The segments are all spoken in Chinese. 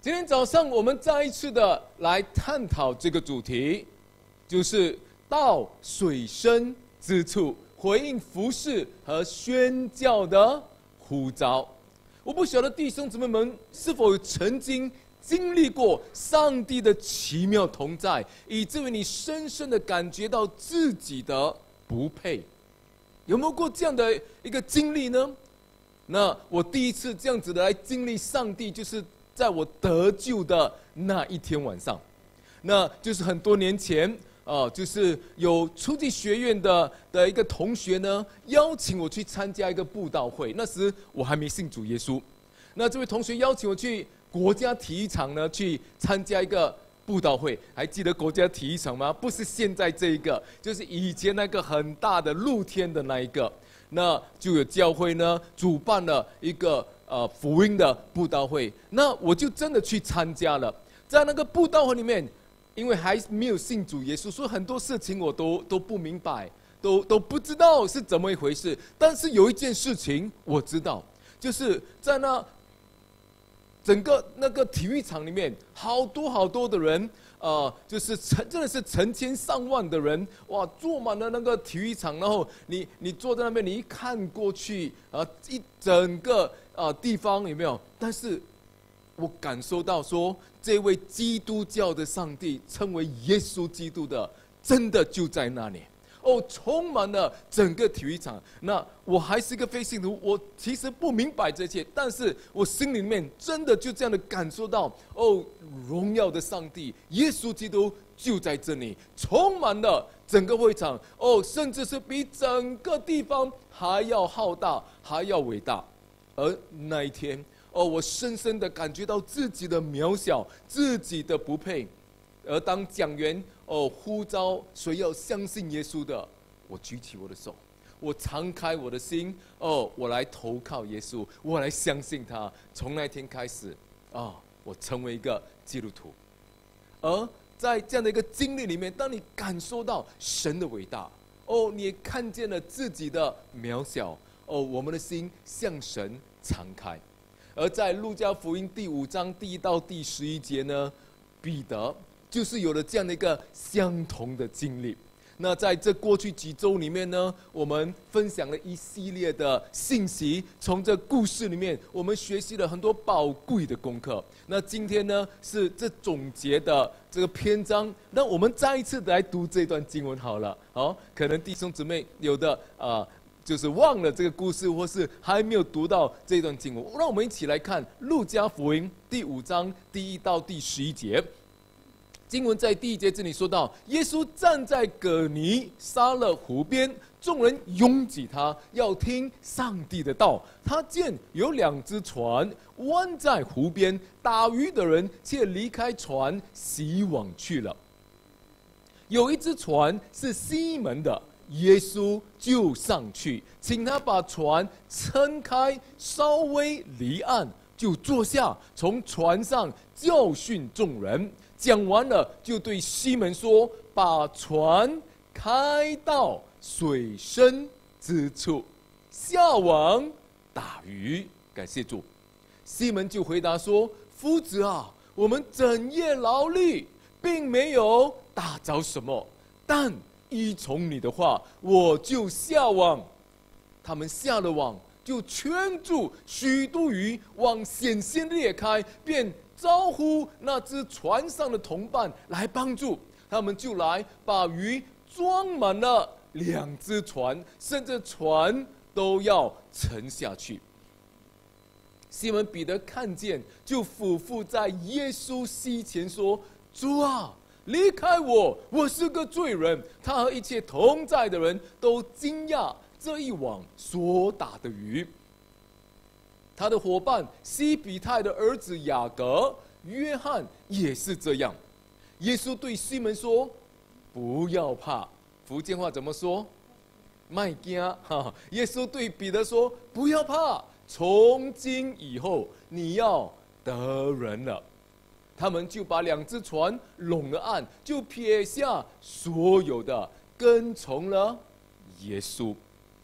今天早上我们再一次的来探讨这个主题，就是到水深之处回应服事和宣教的呼召。我不晓得弟兄姊妹们是否曾经经历过上帝的奇妙同在，以至于你深深的感觉到自己的不配。有没有过这样的一个经历呢？那我第一次这样子的来经历上帝，就是在我得救的那一天晚上，那就是很多年前就是有初级学院的一个同学呢，邀请我去参加一个布道会。那时我还没信主耶稣，那这位同学邀请我去国家体育场呢，去参加一个布道会。还记得国家体育场吗？不是现在这一个，就是以前那个很大的露天的那一个。那就有教会呢主办了一个福音的布道会，那我就真的去参加了。在那个布道会里面，因为还没有信主耶稣，所以很多事情我都不明白，都不知道是怎么一回事。但是有一件事情我知道，就是在那整个那个体育场里面，好多的人，就是真的是成千上万的人，哇，坐满了那个体育场。然后你坐在那边，你一看过去，一整个地方有没有？但是我感受到说，这位基督教的上帝，称为耶稣基督的，真的就在那里。充满了整个体育场。那我还是一个非信徒，我其实不明白这些，但是我心里面真的就这样的感受到，荣耀的上帝耶稣基督就在这里，充满了整个会场，甚至是比整个地方还要浩大，还要伟大。而那一天，我深深的感觉到自己的渺小，自己的不配。而当讲员呼召谁要相信耶稣的，我举起我的手，我敞开我的心，我来投靠耶稣，我来相信他。从那天开始，我成为一个基督徒。而在这样的一个经历里面，当你感受到神的伟大，你也看见了自己的渺小，我们的心向神敞开。而在路加福音第5章第1到第11节呢，彼得就是有了这样的一个相同的经历。那在这过去几周里面呢，我们分享了一系列的信息，从这故事里面，我们学习了很多宝贵的功课。那今天呢，是这总结的这个篇章，那我们再一次来读这段经文好了。可能弟兄姊妹有的就是忘了这个故事，或是还没有读到这段经文，让我们一起来看路加福音第5章第1到第11节。经文在第1节这里说到，耶稣站在葛尼撒勒湖边，众人拥挤他，要听上帝的道。他见有2只船弯在湖边，打鱼的人却离开船洗网去了。有一只船是西门的，耶稣就上去，请他把船撑开，稍微离岸，就坐下，从船上教训众人。讲完了，就对西门说：“把船开到水深之处，下网打鱼。”感谢主。西门就回答说：“夫子啊，我们整夜劳力，并没有打着什么，但依从你的话，我就下网。”他们下了网，就圈住许多鱼，网险些裂开，便招呼那只船上的同伴来帮助。他们就来把鱼装满了2只船，甚至船都要沉下去。西门彼得看见，就俯伏在耶稣膝前说：“主啊，离开我，我是个罪人。”他和一切同在的人都惊讶这一网所打的鱼。他的伙伴西比泰的儿子雅各、约翰也是这样。耶稣对西门说：“不要怕。”福建话怎么说？卖惊。耶稣对彼得说：“不要怕，从今以后你要得人了。”他们就把2只船拢了岸，就撇下所有的，跟从了耶稣。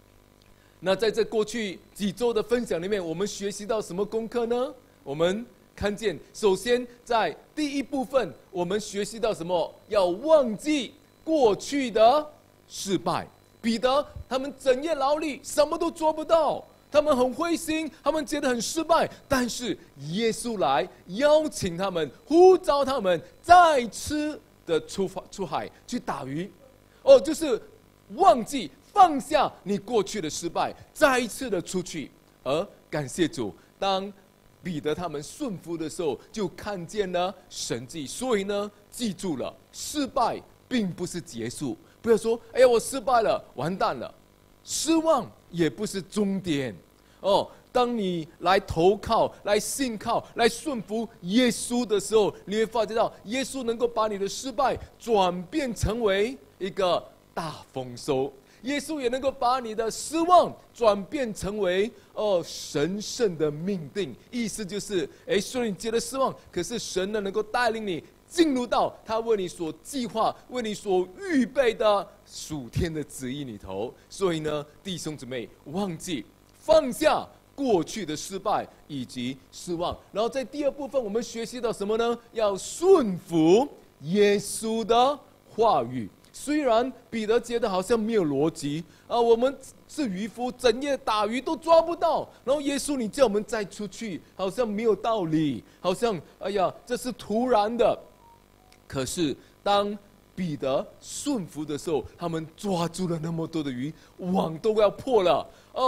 那在这过去几周的分享里面，我们学习到什么功课呢？我们看见，首先在第一部分，我们学习到什么？要忘记过去的失败。彼得他们整夜劳力，什么都做不到，他们很灰心，他们觉得很失败。但是耶稣来邀请他们，呼召他们再次的出海去打鱼。就是忘记放下你过去的失败，再一次的出去。而感谢主，当彼得他们顺服的时候，就看见了神迹。所以呢，记住了，失败并不是结束。不要说，哎呀，我失败了，完蛋了。失望也不是终点。当你来投靠、来信靠、来顺服耶稣的时候，你会发觉到，耶稣能够把你的失败转变成为一个大丰收。耶稣也能够把你的失望转变成为神圣的命定。意思就是，虽然你觉得失望，可是神呢能够带领你进入到他为你所计划、为你所预备的属天的旨意里头。所以呢，弟兄姊妹，忘记放下过去的失败以及失望。然后在第二部分，我们学习到什么呢？要顺服耶稣的话语。虽然彼得觉得好像没有逻辑我们是渔夫，整夜打鱼都抓不到，然后耶稣你叫我们再出去，好像没有道理，好像这是突然的。可是当彼得顺服的时候，他们抓住了那么多的鱼，网都要破了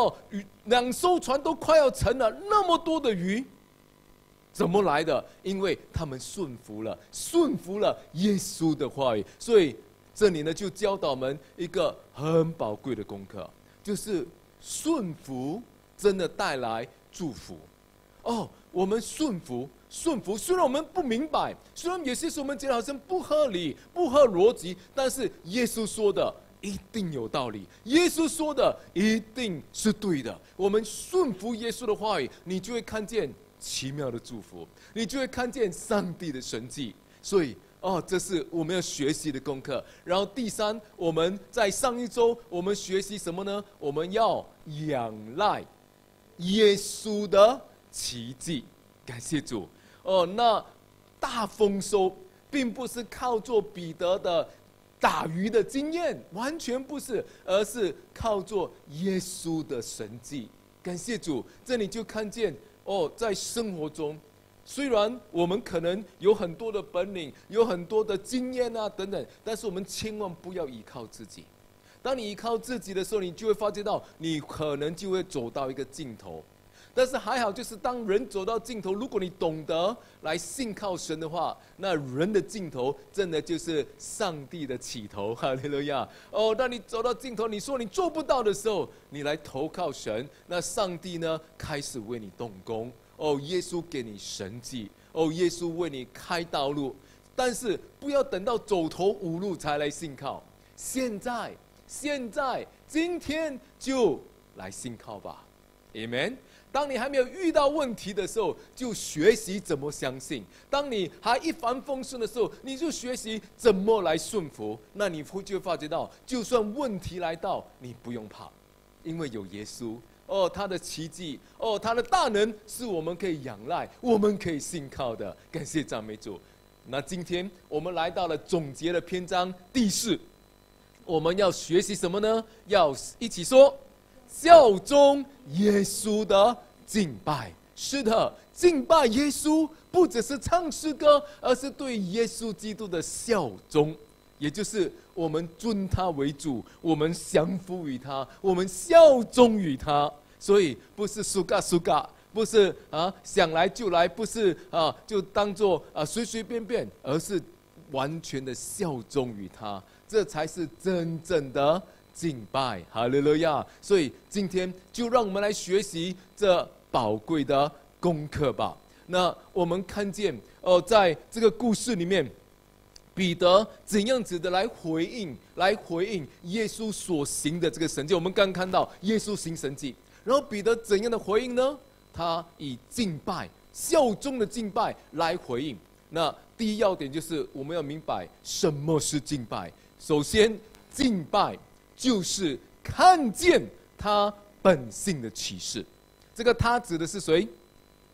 2艘船都快要沉了，那么多的鱼怎么来的？因为他们顺服了耶稣的话语。所以这里呢，就教导我们一个很宝贵的功课，就是顺服真的带来祝福。我们顺服，虽然我们不明白，虽然有些时候我们觉得好像不合理、不合逻辑，但是耶稣说的一定有道理，耶稣说的一定是对的。我们顺服耶稣的话语，你就会看见奇妙的祝福，你就会看见上帝的神迹。所以这是我们要学习的功课。然后第三，我们在上一周我们学习什么呢？我们要仰赖耶稣的奇迹。感谢主。那大丰收并不是靠做彼得的打鱼的经验，完全不是，而是靠做耶稣的神迹。感谢主，这里就看见在生活中，虽然我们可能有很多的本领，有很多的经验等等，但是我们千万不要依靠自己。当你依靠自己的时候，你就会发觉到，你可能就会走到一个尽头。但是还好，就是当人走到尽头，如果你懂得来信靠神的话，那人的尽头真的就是上帝的起头。哈利路亚！当你走到尽头，你说你做不到的时候，你来投靠神，那上帝呢开始为你动工。耶稣给你神迹，耶稣为你开道路。但是不要等到走投无路才来信靠，现在今天就来信靠吧。 Amen。 当你还没有遇到问题的时候，就学习怎么相信；当你还一帆风顺的时候，你就学习怎么来顺服。那你就会发觉到，就算问题来到，你不用怕，因为有耶稣。他的奇迹，他的大能是我们可以仰赖、我们可以信靠的。感谢赞美主。那今天我们来到了总结的篇章第4，我们要学习什么呢？要一起说。 效忠耶稣的敬拜，是的，敬拜耶稣不只是唱诗歌，而是对耶稣基督的效忠，也就是我们尊他为主，我们降服于他，我们效忠于他。所以不是苏嘎，不是想来就来，不是就当作随随便便，而是完全的效忠于他，这才是真正的 敬拜，哈利路亚！所以今天就让我们来学习这宝贵的功课吧。那我们看见在这个故事里面，彼得怎样子的来回应耶稣所行的这个神迹。我们刚看到耶稣行神迹，然后彼得怎样的回应呢？他以敬拜、效忠的敬拜来回应。那第一要点就是我们要明白什么是敬拜。首先，敬拜 就是看见他本性的启示，这个他指的是谁？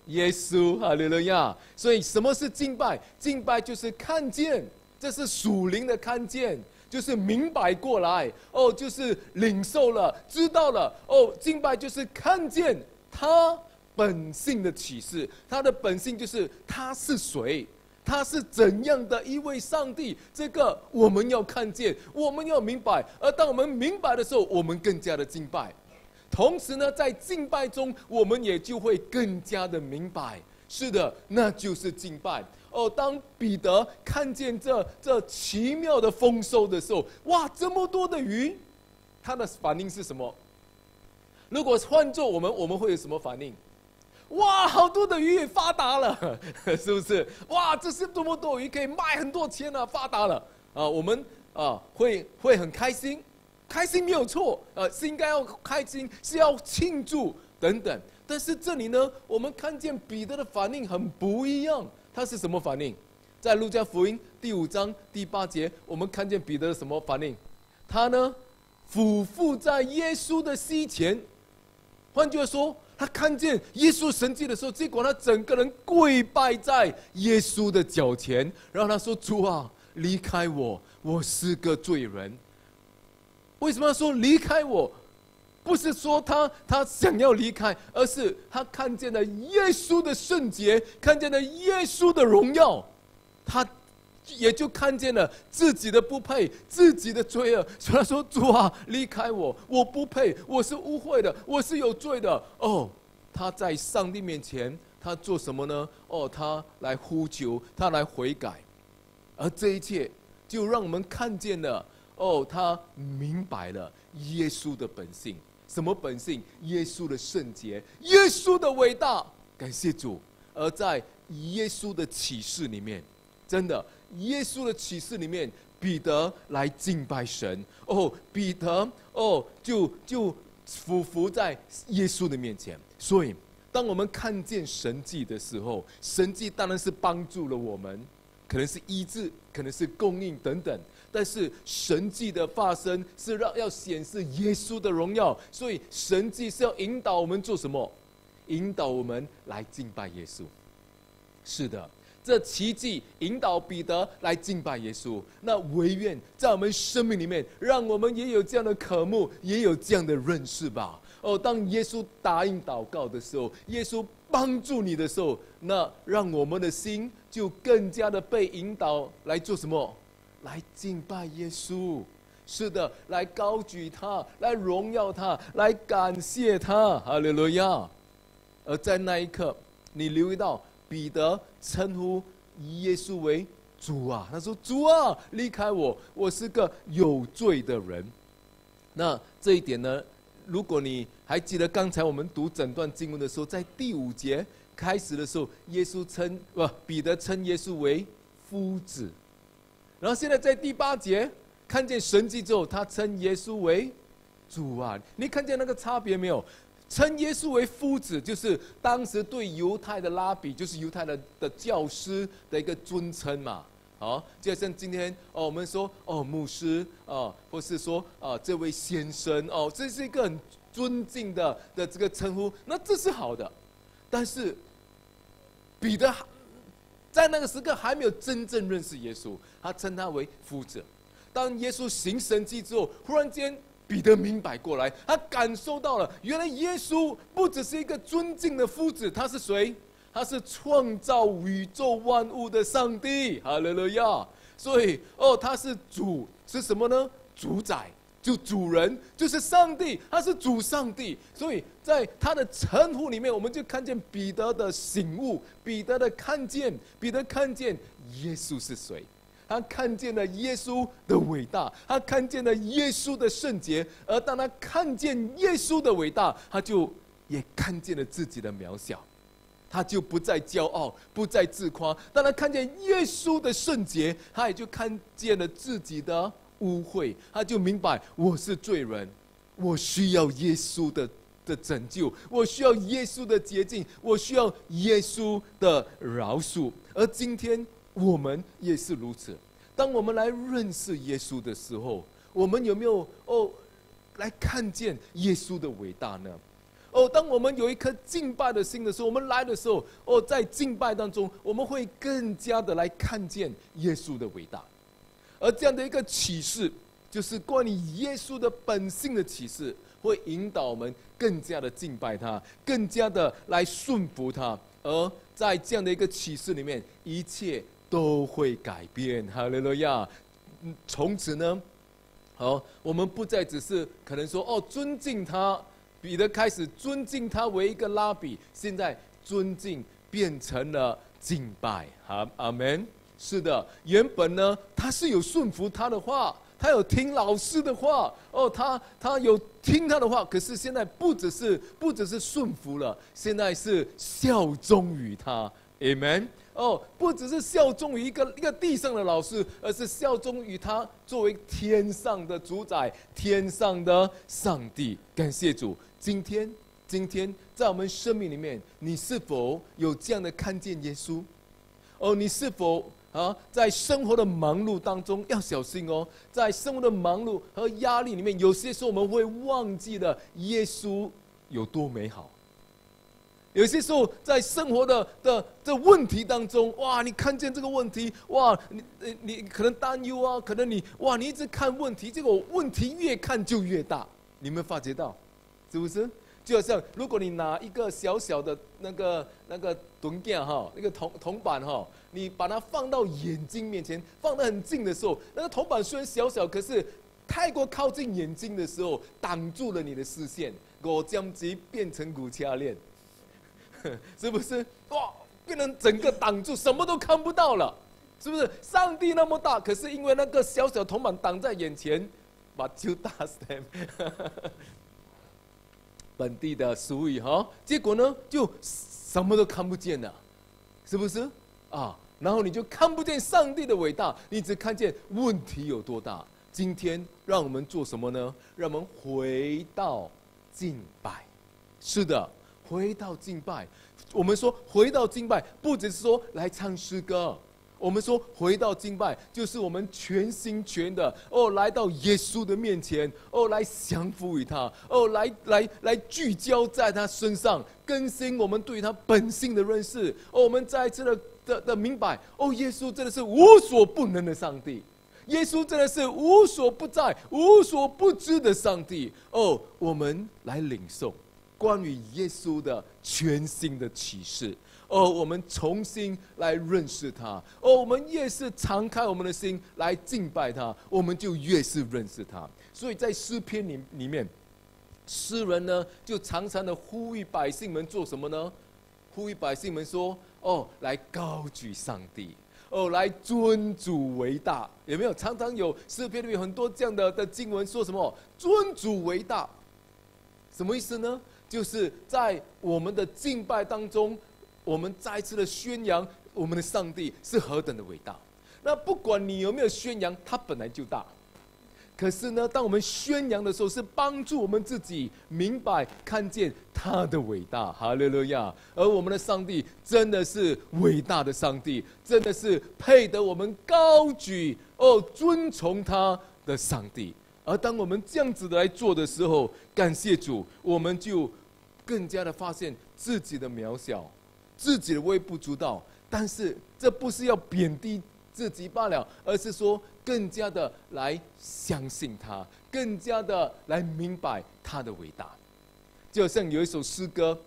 耶稣，哈利路亚！所以什么是敬拜？敬拜就是看见，这是属灵的看见，就是明白过来哦，就是领受了，知道了哦。敬拜就是看见他本性的启示，他的本性就是他是谁，他是怎样的一位上帝。这个我们要看见，我们要明白。而当我们明白的时候，我们更加的敬拜。同时呢，在敬拜中，我们也就会更加的明白。是的，那就是敬拜。哦，当彼得看见这奇妙的丰收的时候，哇，这么多的鱼，他的反应是什么？如果换做我们会有什么反应？哇，好多的鱼发达了，是不是？哇，这是多么多鱼，可以卖很多钱啊，发达了啊！我们会很开心。开心没有错，是应该要开心，是要庆祝等等。但是这里呢，我们看见彼得的反应很不一样。他是什么反应？在路加福音第5章第8节，我们看见彼得的什么反应？他呢，俯伏在耶稣的膝前。换句话说，他看见耶稣神迹的时候，结果他整个人跪拜在耶稣的脚前，然后他说：“主啊，离开我，我是个罪人。”为什么要说离开我？不是说他想要离开，而是他看见了耶稣的圣洁，看见了耶稣的荣耀，他也就看见了自己的不配，自己的罪恶。所以他说：“主啊，离开我，我不配，我是污秽的，我是有罪的。”哦，他在上帝面前，他做什么呢？哦，他来呼求，他来悔改，而这一切就让我们看见了。哦，他明白了耶稣的本性，什么本性？耶稣的圣洁，耶稣的伟大。感谢主！而在耶稣的启示里面，真的，耶稣的启示里面，彼得来敬拜神。哦，彼得就俯伏在耶稣的面前。所以，当我们看见神迹的时候，神迹当然是帮助了我们，可能是医治，可能是供应等等。但是神迹的发生是要显示耶稣的荣耀，所以神迹是要引导我们做什么？引导我们来敬拜耶稣。是的，这奇迹引导彼得来敬拜耶稣。那唯愿在我们生命里面，让我们也有这样的渴慕，也有这样的认识吧。哦，当耶稣答应祷告的时候，耶稣帮助你的时候，那让我们的心就更加的被引导来做什么？来敬拜耶稣。是的，来高举他，来荣耀他，来感谢他。哈利路亚！而在那一刻，你留意到彼得称呼耶稣为主啊，他说：“主啊，离开我，我是个有罪的人。”那这一点呢，如果你还记得刚才我们读整段经文的时候，在第5节开始的时候，彼得称耶稣为夫子。然后现在在第8节看见神迹之后，他称耶稣为主啊。你看见那个差别没有？称耶稣为夫子，就是当时对犹太的拉比，就是犹太的教师的一个尊称嘛。就像今天我们说牧师或是说这位先生这是一个很尊敬的这个称呼，那这是好的。但是彼得在那个时刻还没有真正认识耶稣，他称他为夫子。当耶稣行神迹之后，忽然间彼得明白过来，他感受到了，原来耶稣不只是一个尊敬的夫子，他是谁？他是创造宇宙万物的上帝。哈利路亚！所以他是主，是什么呢？主宰，就主人，就是上帝，他是主上帝。所以在他的称呼里面，我们就看见彼得的醒悟，彼得的看见，彼得看见耶稣是谁。他看见了耶稣的伟大，他看见了耶稣的圣洁，而当他看见耶稣的伟大，他就也看见了自己的渺小，他就不再骄傲，不再自夸。当他看见耶稣的圣洁，他也就看见了自己的污秽，他就明白我是罪人，我需要耶稣的拯救，我需要耶稣的洁净，我需要耶稣的饶恕。而今天我们也是如此。当我们来认识耶稣的时候，我们有没有来看见耶稣的伟大呢？ 哦，当我们有一颗敬拜的心的时候，我们来的时候，哦，在敬拜当中，我们会更加的来看见耶稣的伟大。而这样的一个启示，就是关于耶稣的本性的启示，会引导我们更加的敬拜他，更加的来顺服他。而在这样的一个启示里面，一切都会改变。哈利路亚！从此呢，我们不再只是可能说尊敬他，彼得开始尊敬他为一个拉比，现在尊敬变成了敬拜。阿门。是的，原本呢，他是有顺服他的话，他有听老师的话，他有听他的话，可是现在不只是顺服了，现在是效忠于他。Amen。不只是效忠于一个地上的老师，而是效忠于他作为天上的主宰，天上的上帝。感谢主！今天在我们生命里面，你是否有这样的看见耶稣？你是否在生活的忙碌当中要小心哦，在生活的忙碌和压力里面，有些时候我们会忘记了耶稣有多美好。有些时候在生活的问题当中，哇，你看见这个问题，哇，你可能担忧啊，可能你一直看问题，结果问题越看就越大，你有没有发觉到？是不是？就好像如果你拿一个小小的那个铜件那个铜板你把它放到眼睛面前，放得很近的时候，那个铜板虽然小小，可是太过靠近眼睛的时候，挡住了你的视线，我将其变成骨掐链，是不是？哇，变成整个挡住，什么都看不到了，是不是？上帝那么大，可是因为那个小小铜板挡在眼前，把就打死他。本地的俗语结果呢就什么都看不见了，是不是然后你就看不见上帝的伟大，你只看见问题有多大。今天让我们做什么呢？让我们回到敬拜。是的，回到敬拜。我们说回到敬拜，不只是说来唱诗歌。我们说回到敬拜，就是我们全心全的来到耶稣的面前，来降服于他，来聚焦在他身上，更新我们对他本性的认识。我们再一次的明白，耶稣真的是无所不能的上帝，耶稣真的是无所不在、无所不知的上帝。我们来领受关于耶稣的全新的启示。我们重新来认识他。我们越是敞开我们的心来敬拜他，我们就越是认识他。所以在诗篇里面，诗人呢就常常的呼吁百姓们做什么呢？呼吁百姓们说：来高举上帝，来尊主为大。有没有？常常有诗篇里面很多这样的经文说什么？尊主为大，什么意思呢？就是在我们的敬拜当中，我们再次的宣扬我们的上帝是何等的伟大。那不管你有没有宣扬，他本来就大。可是呢，当我们宣扬的时候，是帮助我们自己明白、看见他的伟大。哈利路亚！而我们的上帝真的是伟大的上帝，真的是配得我们高举、尊崇他的上帝。而当我们这样子的来做的时候，感谢主，我们就更加的发现自己的渺小，自己的微不足道。但是这不是要贬低自己罢了，而是说更加的来相信他，更加的来明白他的伟大。就好像有一首诗歌，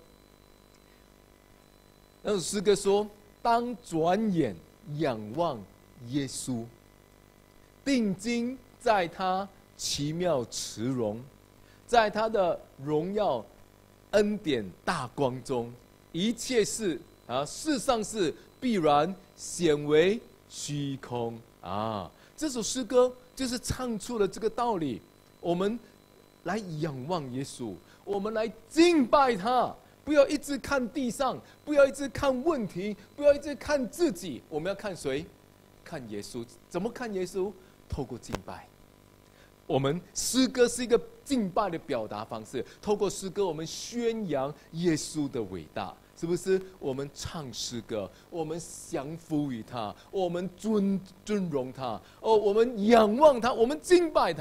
那首诗歌说：当转眼仰望耶稣，定睛在他奇妙慈容，在他的荣耀恩典大光中，一切事世上事必然显为虚空啊！这首诗歌就是唱出了这个道理。我们来仰望耶稣，我们来敬拜他，不要一直看地上，不要一直看问题，不要一直看自己。我们要看谁？看耶稣。怎么看耶稣？透过敬拜。我们诗歌是一个敬拜的表达方式，透过诗歌，我们宣扬耶稣的伟大。是不是？我们唱诗歌，我们降服于他，我们尊荣他，我们仰望他，我们敬拜他。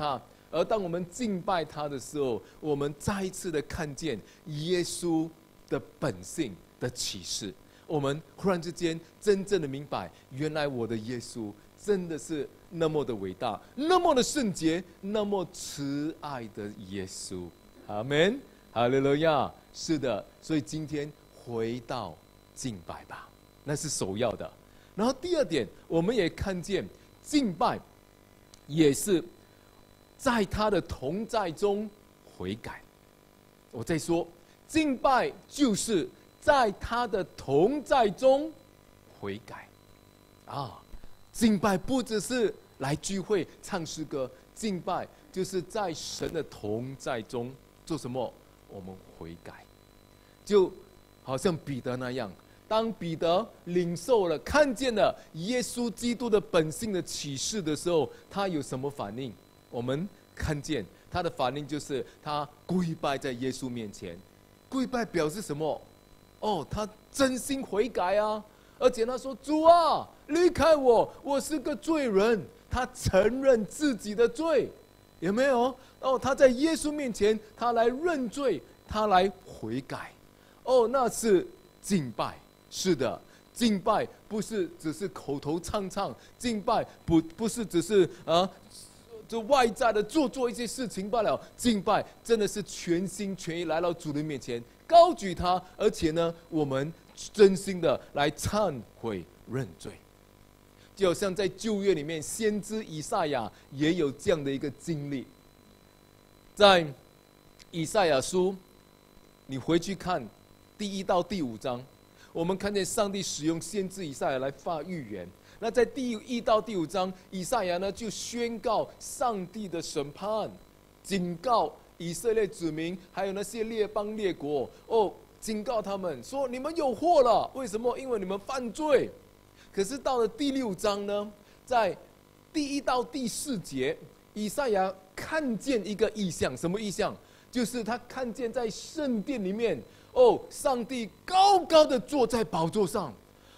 而当我们敬拜他的时候，我们再一次的看见耶稣的本性的启示。我们忽然之间真正的明白，原来我的耶稣真的是那么的伟大，那么的圣洁，那么慈爱的耶稣。阿们，哈利路亚。是的，所以今天回到敬拜吧，那是首要的。然后第二点，我们也看见敬拜也是在他的同在中悔改。我再说，敬拜就是在他的同在中悔改啊！敬拜不只是来聚会唱诗歌，敬拜就是在神的同在中做什么？我们悔改，就好像彼得那样。当彼得领受了、看见了耶稣基督的本性的启示的时候，他有什么反应？我们看见他的反应就是他跪拜在耶稣面前。跪拜表示什么？哦，他真心悔改啊！而且他说：“主啊，离开我，我是个罪人。”他承认自己的罪，有没有？哦，他在耶稣面前，他来认罪，他来悔改。哦，那是敬拜。是的，敬拜不是只是口头唱唱，敬拜不是只是就外在的做一些事情罢了。敬拜真的是全心全意来到主的面前，高举他，而且呢，我们真心的来忏悔认罪。就好像在旧约里面，先知以赛亚也有这样的一个经历。在以赛亚书，你回去看第1到第5章。我们看见上帝使用先知以赛亚来发预言。那在第1到第5章，以赛亚呢就宣告上帝的审判，警告以色列子民，还有那些列邦列国，警告他们说：你们有祸了。为什么？因为你们犯罪。可是到了第6章呢，在第1到第4节，以赛亚看见一个异象。什么异象？就是他看见在圣殿里面，上帝高高的坐在宝座上，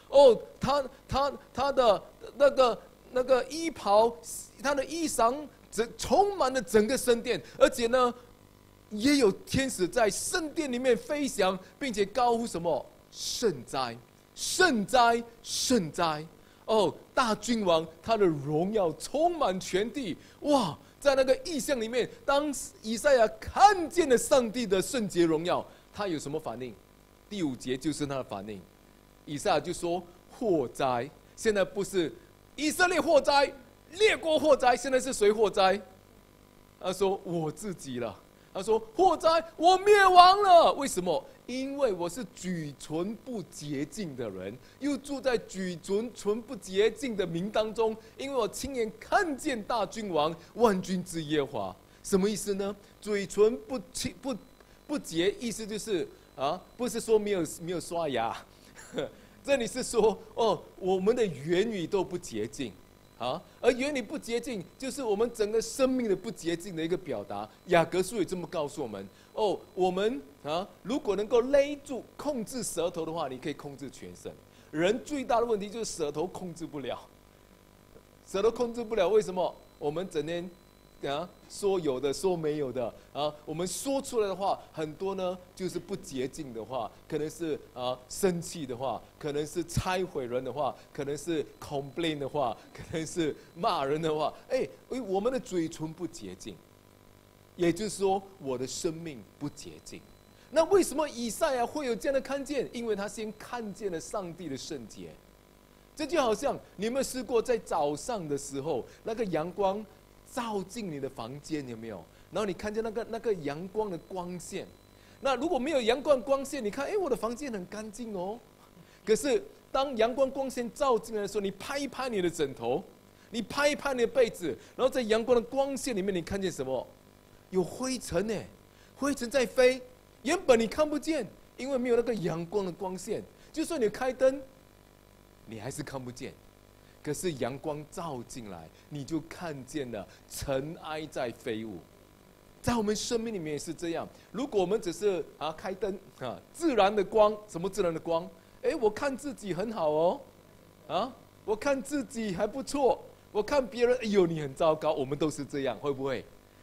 他的那个衣袍，他的衣裳充满了整个圣殿，而且呢，也有天使在圣殿里面飞翔，并且高呼什么？圣哉，圣哉，圣哉！大君王他的荣耀充满全地。哇！在那个异象里面，当以赛亚看见了上帝的圣洁荣耀，他有什么反应？第5节就是他的反应。以赛亚就说：祸哉！现在不是以色列祸哉，列国祸哉，现在是谁祸哉？他说：我自己了。他说：祸哉，我灭亡了。为什么？因为我是举纯不洁净的人，又住在举纯不洁净的民当中。因为我亲眼看见大君王万军之耶和华。什么意思呢？嘴唇不洁，意思就是不是说没有刷牙，这里是说我们的言语都不洁净。而言语不洁净，就是我们整个生命的不洁净的一个表达。雅各书也这么告诉我们。我们如果能够勒住、控制舌头的话，你可以控制全身。人最大的问题就是舌头控制不了，舌头控制不了，为什么？我们整天说有的，说没有的我们说出来的话很多呢，就是不洁净的话，可能是生气的话，可能是拆毁人的话，可能是 complain 的话，可能是骂人的话。我们的嘴唇不洁净，也就是说我的生命不洁净。那为什么以赛亚会有这样的看见？因为他先看见了上帝的圣洁。这就好像你有没有试过在早上的时候，那个阳光照进你的房间，有没有？然后你看见那个阳光的光线。那如果没有阳光光线，你看，我的房间很干净哦。可是当阳光光线照进来的时候，你拍一拍你的枕头，你拍一拍你的被子，然后在阳光的光线里面，你看见什么？有灰尘呢，灰尘在飞。原本你看不见，因为没有那个阳光的光线。就算你开灯，你还是看不见。可是阳光照进来，你就看见了尘埃在飞舞。在我们生命里面也是这样。如果我们只是开灯自然的光，什么自然的光？我看自己很好哦，我看自己还不错，我看别人，你很糟糕。我们都是这样，会不会？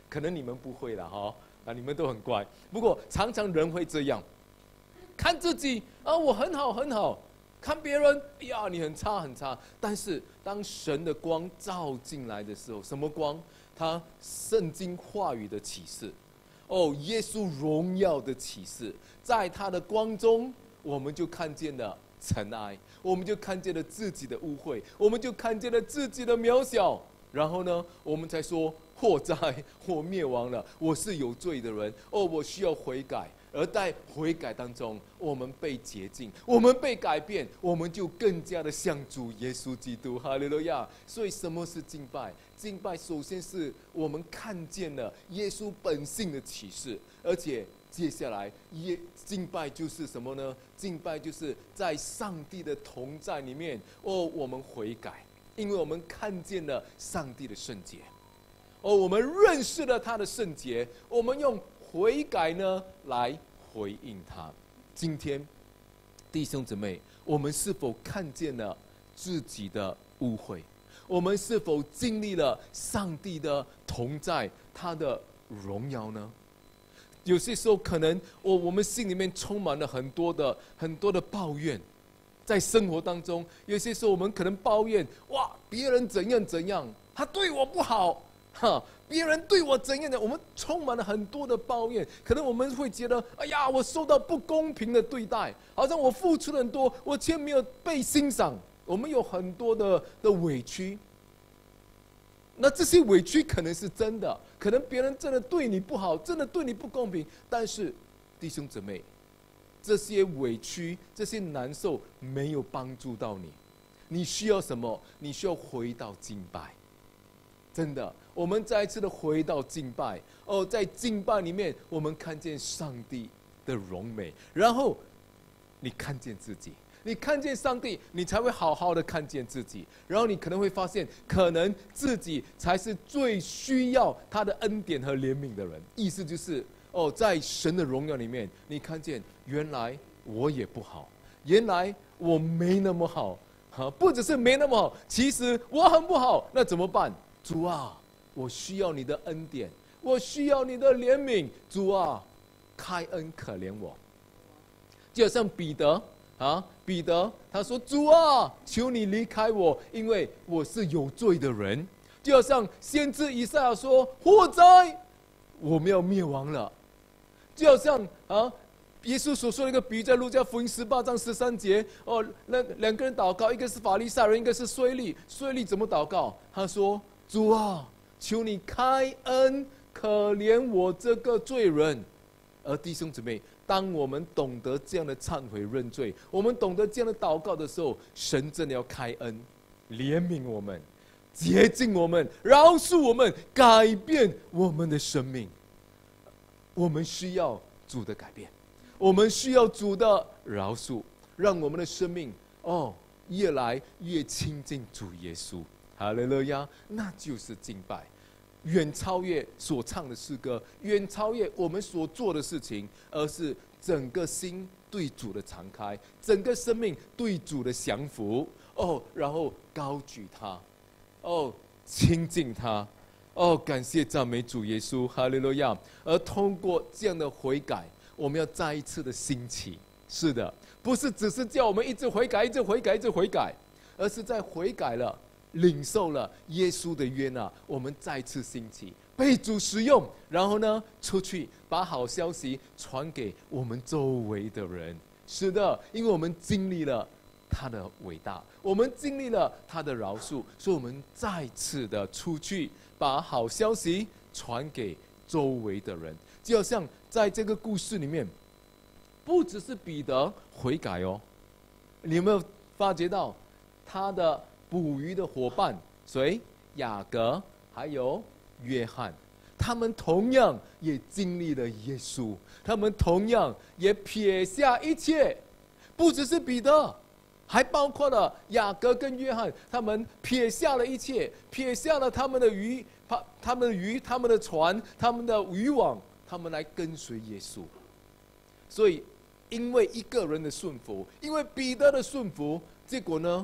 可能你们不会了哈，你们都很乖。不过常常人会这样，看自己啊，我很好很好；看别人，哎呀，你很差很差。但是当神的光照进来的时候，什么光？他圣经话语的启示，耶稣荣耀的启示，在他的光中，我们就看见了尘埃，我们就看见了自己的污秽，我们就看见了自己的渺小。然后呢，我们才说祸哉，我灭亡了，我是有罪的人，我需要悔改。而在悔改当中，我们被洁净，我们被改变，我们就更加的像主耶稣基督。哈利路亚！所以什么是敬拜？敬拜首先是我们看见了耶稣本性的启示，而且接下来敬拜就是什么呢？敬拜就是在上帝的同在里面，我们悔改，因为我们看见了上帝的圣洁，我们认识了他的圣洁，我们用悔改呢来回应他。今天弟兄姊妹，我们是否看见了自己的污秽？我们是否经历了上帝的同在，他的荣耀呢？有些时候可能我们心里面充满了很多的抱怨，在生活当中，有些时候我们可能抱怨，哇，别人怎样怎样，他对我不好，别人对我怎样的，我们充满了很多的抱怨。可能我们会觉得，哎呀，我受到不公平的对待，好像我付出了很多，我却没有被欣赏。我们有很多的委屈，那这些委屈可能是真的，可能别人真的对你不好，真的对你不公平。但是弟兄姊妹，这些委屈、这些难受没有帮助到你。你需要什么？你需要回到敬拜。真的，我们再一次的回到敬拜。在敬拜里面，我们看见上帝的荣美，然后你看见自己。你看见上帝，你才会好好的看见自己，然后你可能会发现，可能自己才是最需要他的恩典和怜悯的人。意思就是，在神的荣耀里面，你看见原来我也不好，原来我没那么好，不只是没那么好，其实我很不好。那怎么办？主啊，我需要你的恩典，我需要你的怜悯。主啊，开恩可怜我。就好像彼得他说：“主啊，求你离开我，因为我是有罪的人。”就好像先知以赛亚说：“祸哉，我们要灭亡了。”就好像耶稣所说的一个比喻，在路加福音18章13节，那两个人祷告，一个是法利赛人，一个是税吏。税吏怎么祷告？他说：“主啊，求你开恩，可怜我这个罪人。”而弟兄姊妹，当我们懂得这样的忏悔认罪，我们懂得这样的祷告的时候，神真的要开恩，怜悯我们，洁净我们，饶恕我们，改变我们的生命。我们需要主的改变，我们需要主的饶恕，让我们的生命越来越亲近主耶稣。哈利路亚！那就是敬拜。远超越所唱的诗歌，远超越我们所做的事情，而是整个心对主的敞开，整个生命对主的降服。然后高举他，亲近他，感谢赞美主耶稣，哈利路亚！而通过这样的悔改，我们要再一次的兴起。是的，不是只是叫我们一直悔改，一直悔改，一直悔改，而是在悔改了，领受了耶稣的约纳，我们再次兴起，被主使用，然后呢，出去把好消息传给我们周围的人。是的，因为我们经历了他的伟大，我们经历了他的饶恕，所以我们再次的出去把好消息传给周围的人。就好像在这个故事里面，不只是彼得悔改你有没有发觉到他的捕鱼的伙伴谁？雅各还有约翰，他们同样也经历了耶稣，他们同样也撇下一切。不只是彼得，还包括了雅各跟约翰，他们撇下了一切，撇下了他们的鱼、他们的船、他们的渔网，他们来跟随耶稣。所以因为一个人的顺服，因为彼得的顺服，结果呢，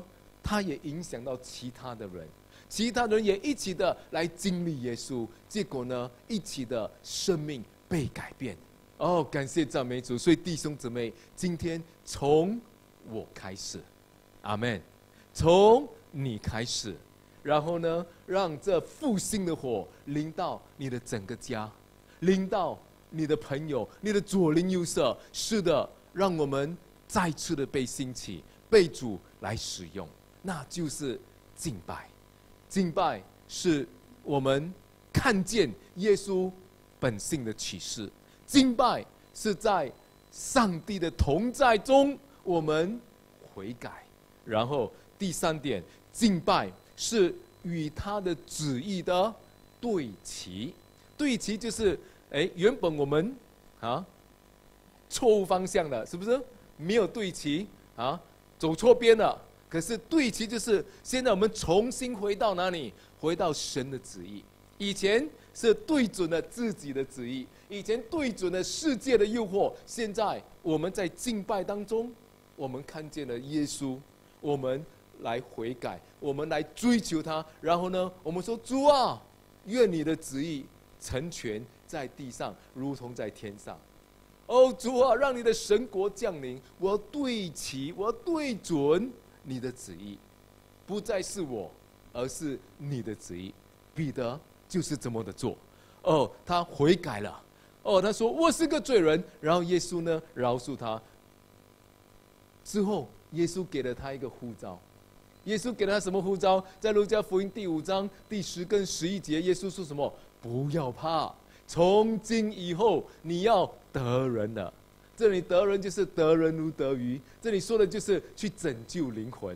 它也影响到其他的人，其他人也一起的来经历耶稣，结果呢，一起的生命被改变。哦，感谢赞美主！所以弟兄姊妹，今天从我开始，阿们，从你开始，然后呢，让这复兴的火临到你的整个家，临到你的朋友，你的左邻右舍。是的，让我们再次的被兴起，被主来使用，那就是敬拜。敬拜是我们看见耶稣本性的启示，敬拜是在上帝的同在中我们悔改。然后第三点，敬拜是与他的旨意的对齐。对齐就是原本我们错误方向的，是不是没有对齐走错边了？可是对齐就是现在我们重新回到哪里？回到神的旨意。以前是对准了自己的旨意，以前对准了世界的诱惑。现在我们在敬拜当中，我们看见了耶稣，我们来悔改，我们来追求他。然后呢，我们说主啊，愿你的旨意成全在地上，如同在天上。哦，主啊，让你的神国降临。我要对齐，我要对准你的旨意，不再是我，而是你的旨意。彼得就是这么的做。哦，他悔改了。哦，他说我是个罪人。然后耶稣呢，饶恕他。之后，耶稣给了他一个呼召。耶稣给了他什么呼召？在路加福音第5章第10跟11节，耶稣说什么？不要怕，从今以后你要得人了。这里得人就是得人如得鱼，这里说的就是去拯救灵魂。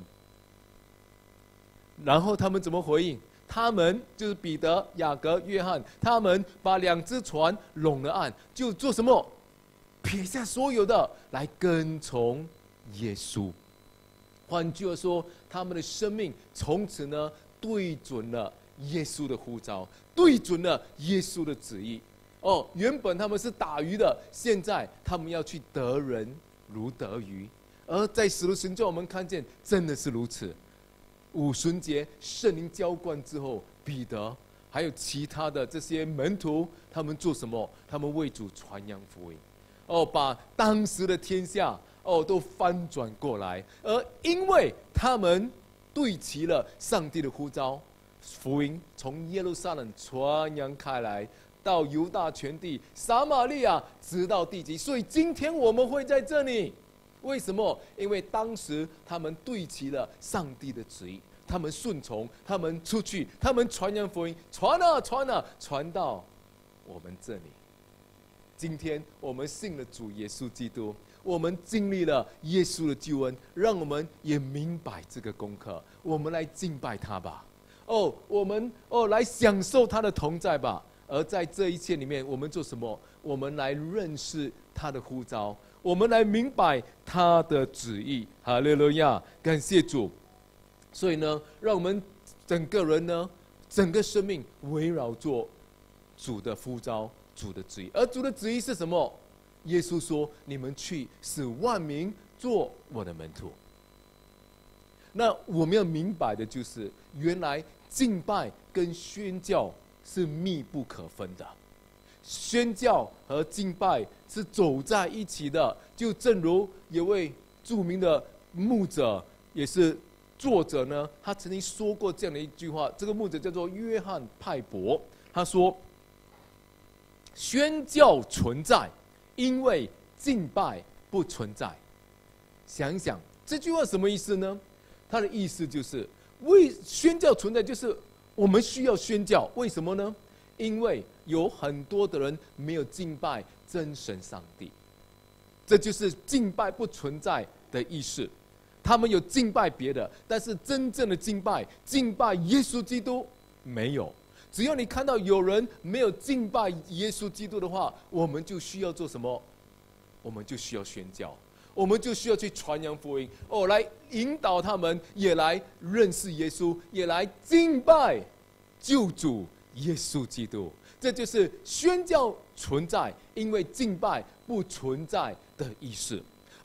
然后他们怎么回应？他们就是彼得、雅各、约翰，他们把2只船拢了岸，就做什么？撇下所有的来跟从耶稣。换句话说，他们的生命从此呢对准了耶稣的呼召，对准了耶稣的旨意。哦，原本他们是打鱼的，现在他们要去得人如得鱼。而在使徒行传我们看见真的是如此。五旬节圣灵浇灌之后，彼得还有其他的这些门徒，他们做什么？他们为主传扬福音。哦，把当时的天下都翻转过来。而因为他们对齐了上帝的呼召，福音从耶路撒冷传扬开来，到犹大全地、撒玛利亚，直到地极。所以今天我们会在这里，为什么？因为当时他们对齐了上帝的旨意，他们顺从，他们出去，他们传扬福音，传啊传啊，传到我们这里。今天我们信了主耶稣基督，我们经历了耶稣的救恩，让我们也明白这个功课。我们来敬拜他吧。我们来享受他的同在吧。而在这一切里面，我们做什么？我们来认识他的呼召，我们来明白他的旨意。哈利路亚，感谢主。所以呢，让我们整个人呢，整个生命围绕着主的呼召，主的旨意。而主的旨意是什么？耶稣说：“你们去，使万民做我的门徒。”那我们要明白的就是，原来敬拜跟宣教是密不可分的，宣教和敬拜是走在一起的。就正如有位著名的牧者，也是作者呢，他曾经说过这样的一句话。这个牧者叫做约翰·派伯，他说：“宣教存在，因为敬拜不存在。”想一想这句话什么意思呢？他的意思就是，为宣教存在，就是我们需要宣教。为什么呢？因为有很多的人没有敬拜真神上帝，这就是敬拜不存在的意思。他们有敬拜别的，但是真正的敬拜耶稣基督没有。只要你看到有人没有敬拜耶稣基督的话，我们就需要做什么？我们就需要宣教，我们就需要去传扬福音，来引导他们也来认识耶稣，也来敬拜救主耶稣基督。这就是宣教存在，因为敬拜不存在的意思。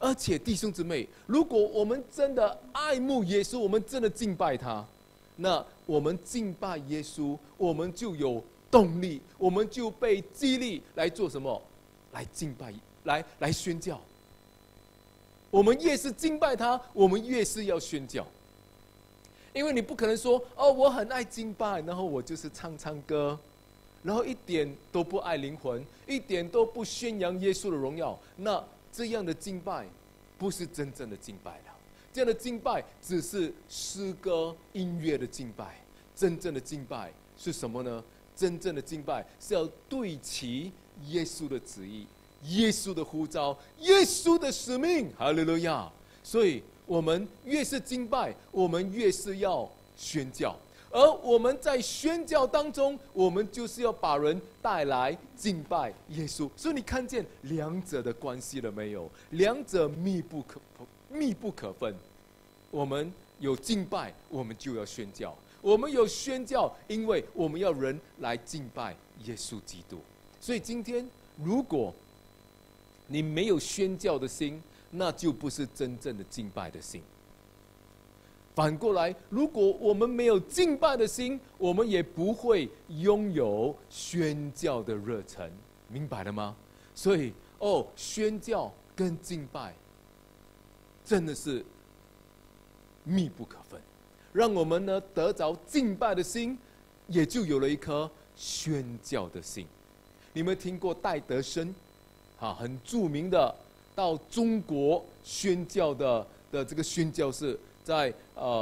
而且弟兄姊妹，如果我们真的爱慕耶稣，我们真的敬拜他，那我们敬拜耶稣，我们就有动力，我们就被激励来做什么？来敬拜，来宣教。我们越是敬拜他，我们越是要宣教。因为你不可能说哦，我很爱敬拜，然后我就是唱唱歌，然后一点都不爱灵魂，一点都不宣扬耶稣的荣耀。那这样的敬拜不是真正的敬拜了，这样的敬拜只是诗歌音乐的敬拜。真正的敬拜是什么呢？真正的敬拜是要对齐耶稣的旨意、耶稣的呼召、耶稣的使命。哈利路亚！所以我们越是敬拜，我们越是要宣教。而我们在宣教当中，我们就是要把人带来敬拜耶稣。所以你看见两者的关系了没有？两者密不可分。我们有敬拜，我们就要宣教；我们有宣教，因为我们要人来敬拜耶稣基督。所以今天，如果你没有宣教的心，那就不是真正的敬拜的心。反过来，如果我们没有敬拜的心，我们也不会拥有宣教的热忱，明白了吗？所以，宣教跟敬拜真的是密不可分。让我们呢得着敬拜的心，也就有了一颗宣教的心。你们听过戴德生，很著名的到中国宣教的这个宣教士。在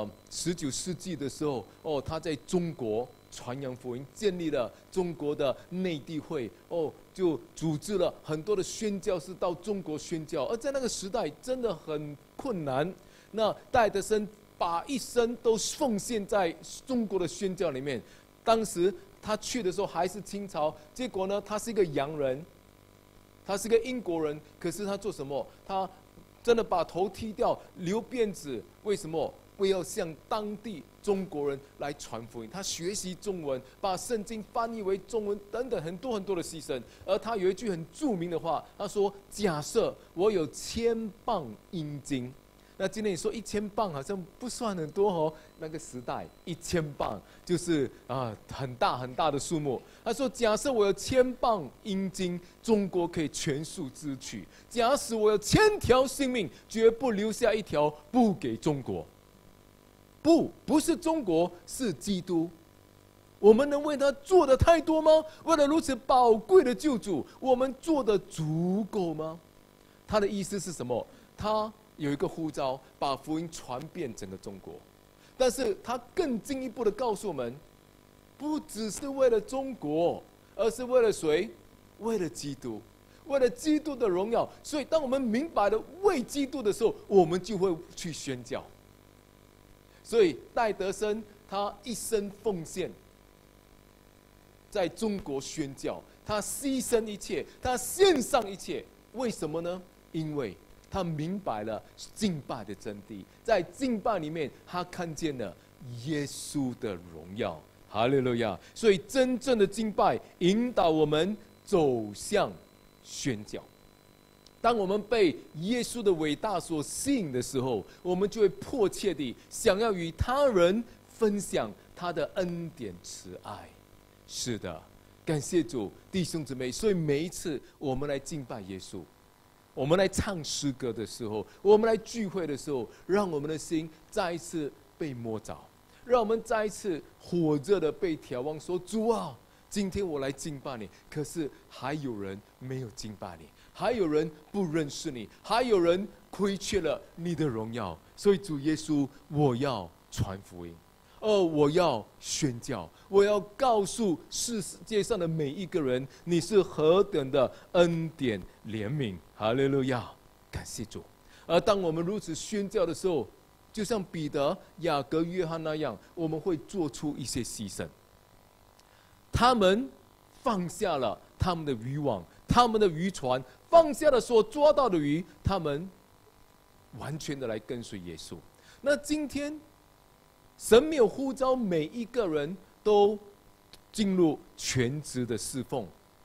19世纪的时候，他在中国传扬福音，建立了中国的内地会，就组织了很多的宣教士到中国宣教。而在那个时代真的很困难，那戴德生把一生都奉献在中国的宣教里面。当时他去的时候还是清朝，结果呢，他是一个洋人，他是个英国人，可是他做什么？他真的把头剃掉，留辫子，为什么？为要向当地中国人来传福音。他学习中文，把圣经翻译为中文，等等很多很多的牺牲。而他有一句很著名的话，他说：“假设我有1000磅阴金。”那今天你说1000磅好像不算很多哦，那个时代1000磅就是很大很大的数目。他说：“假设我有1000磅阴金，中国可以全数支取；假使我有1000条性命，绝不留下一条不给中国。不是中国，是基督。我们能为他做的太多吗？为了如此宝贵的救主，我们做的足够吗？”他的意思是什么？他有一个呼召，把福音传遍整个中国。但是他更进一步的告诉我们，不只是为了中国，而是为了谁？为了基督，为了基督的荣耀。所以当我们明白了为基督的时候，我们就会去宣教。所以戴德生他一生奉献在中国宣教，他牺牲一切，他献上一切。为什么呢？因为他明白了敬拜的真谛，在敬拜里面，他看见了耶稣的荣耀。哈利路亚！所以真正的敬拜引导我们走向宣教。当我们被耶稣的伟大所吸引的时候，我们就会迫切地想要与他人分享他的恩典慈爱。是的，感谢主，弟兄姊妹。所以每一次我们来敬拜耶稣，我们来唱诗歌的时候，我们来聚会的时候，让我们的心再一次被摸着，让我们再一次火热的被眺望，说：“主啊，今天我来敬拜你，可是还有人没有敬拜你，还有人不认识你，还有人亏缺了你的荣耀。所以主耶稣，我要传福音，我要宣教，我要告诉世界上的每一个人，你是何等的恩典怜悯。”哈利路亚，感谢主。而当我们如此宣教的时候，就像彼得、雅各、约翰那样，我们会做出一些牺牲。他们放下了他们的渔网，他们的渔船，放下了所抓到的鱼，他们完全的来跟随耶稣。那今天神没有呼召每一个人都进入全职的侍奉，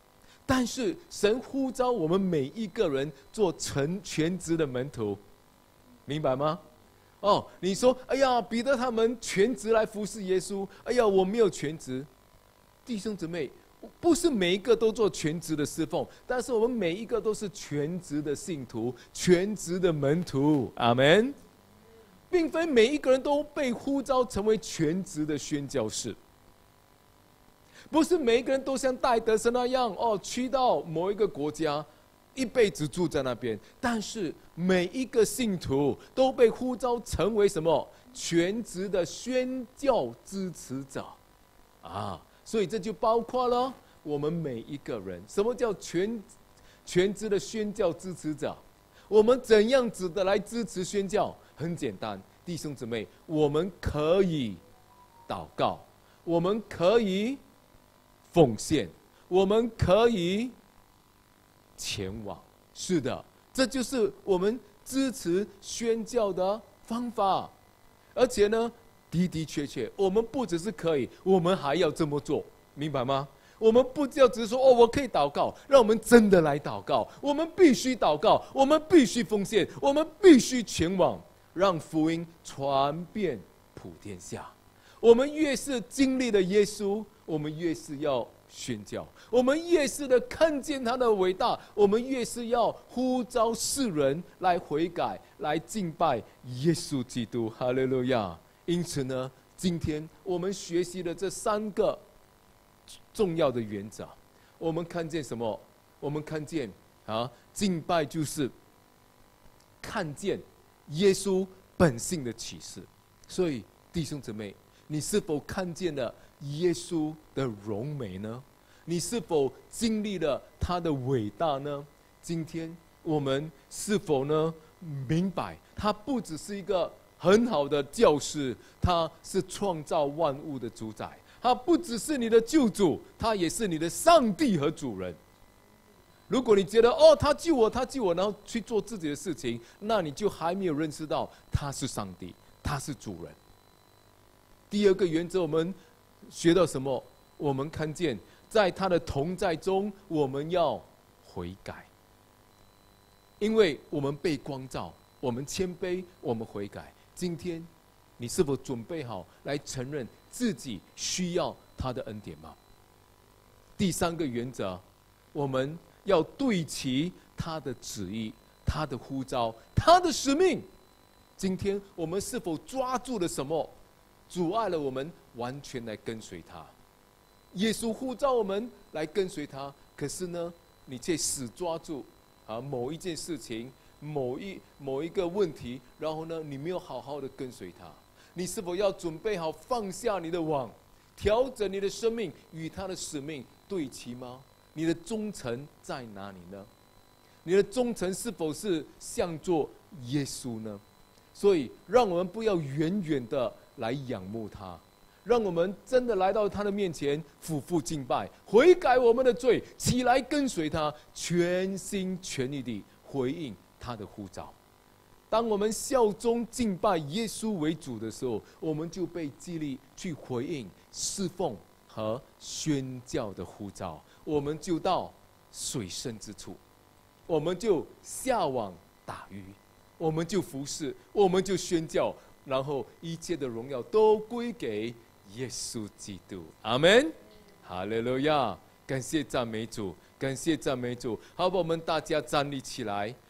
但是神呼召我们每一个人做全职的门徒，明白吗？哦，你说，哎呀，彼得他们全职来服侍耶稣，哎呀，我没有全职。弟兄姊妹，不是每一个都做全职的侍奉，但是我们每一个都是全职的信徒，全职的门徒。阿们。并非每一个人都被呼召成为全职的宣教士。不是每一个人都像戴德生那样去到某一个国家，一辈子住在那边。但是每一个信徒都被呼召成为什么？全职的宣教支持者啊！所以这就包括了我们每一个人。什么叫全职的宣教支持者？我们怎样子的来支持宣教？很简单，弟兄姊妹，我们可以祷告，我们可以奉献，我们可以前往。是的，这就是我们支持宣教的方法。而且呢，的确，我们不只是可以，我们还要这么做，明白吗？我们不要只是说我可以祷告，让我们真的来祷告。我们必须祷告，我们必须奉献，我们必须前往，让福音传遍普天下。我们越是经历了耶稣，我们越是要宣教；我们越是的看见他的伟大，我们越是要呼召世人来悔改，来敬拜耶稣基督。哈利路亚！因此呢，今天我们学习的这3个重要的原则，我们看见什么？我们看见敬拜就是看见耶稣本性的启示。所以弟兄姊妹，你是否看见了耶稣的荣美呢？你是否经历了他的伟大呢？今天我们是否呢明白，他不只是一个很好的教师，他是创造万物的主宰。他不只是你的救主，他也是你的上帝和主人。如果你觉得他救我，然后去做自己的事情，那你就还没有认识到他是上帝，他是主人。第2个原则，我们学到什么？我们看见在他的同在中，我们要悔改，因为我们被光照，我们谦卑，我们悔改。今天你是否准备好来承认自己需要他的恩典吗？第3个原则，我们要对齐他的旨意，他的呼召，他的使命。今天我们是否抓住了什么，阻碍了我们完全来跟随他？耶稣呼召我们来跟随他，可是呢，你却死抓住某一件事情，某一个问题，然后呢，你没有好好的跟随他。你是否要准备好放下你的网，调整你的生命与他的使命对齐吗？你的忠诚在哪里呢？你的忠诚是否是向作耶稣呢？所以让我们不要远远的来仰慕他，让我们真的来到他的面前，俯伏敬拜，悔改我们的罪，起来跟随他，全心全意地回应他的呼召。当我们效忠敬拜耶稣为主的时候，我们就被激励去回应侍奉和宣教的呼召。我们就到水深之处，我们就下网打鱼，我们就服侍，我们就宣教，然后一切的荣耀都归给耶稣基督。阿们，哈利路亚！感谢赞美主，感谢赞美主。好吧，我们大家站立起来。